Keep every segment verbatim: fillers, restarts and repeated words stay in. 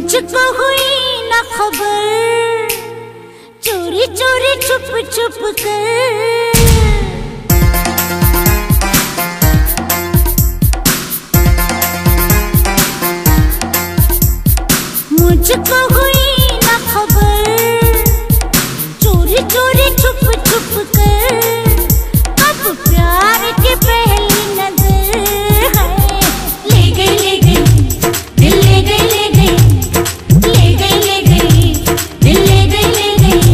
मुझको हुई न खबर, चोरी चोरी छुप छुप कर। मुझको हुई न खबर, चोरी चोरी छुप छुप कर। अब प्यार की पहली नजर है, ले गई ले गई दिल, ले गई ले गई, ले गई ले गई दिल, ले गई ले गई।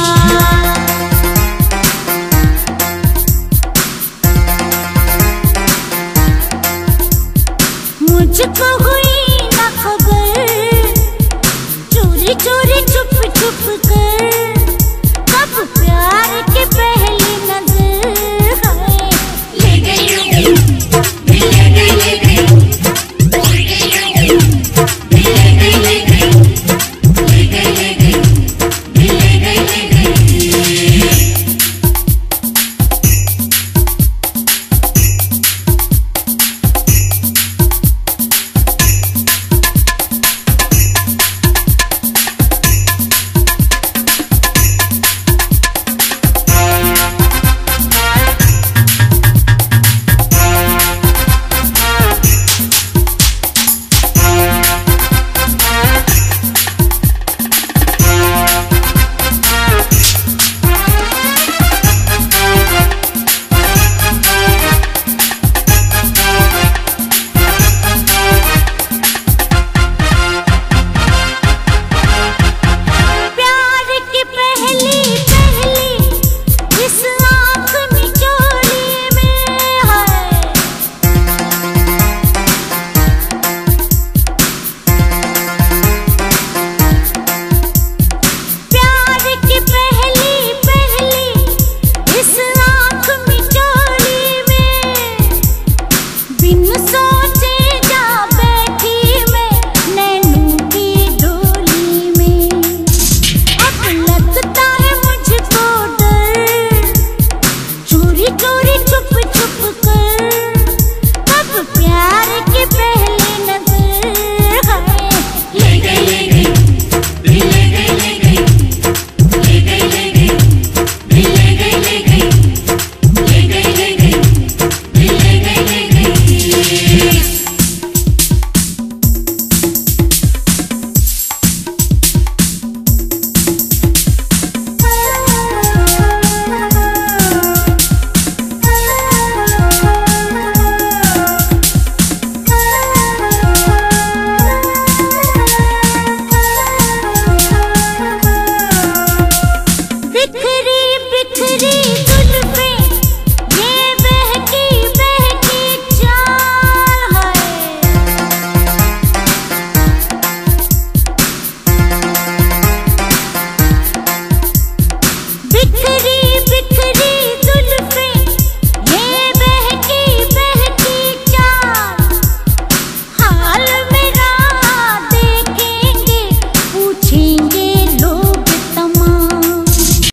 मुझको हुई न खबर, चोरी चोरी छुप छुप कर। कब प्यार की पहली नजर है, ले गई ले गई।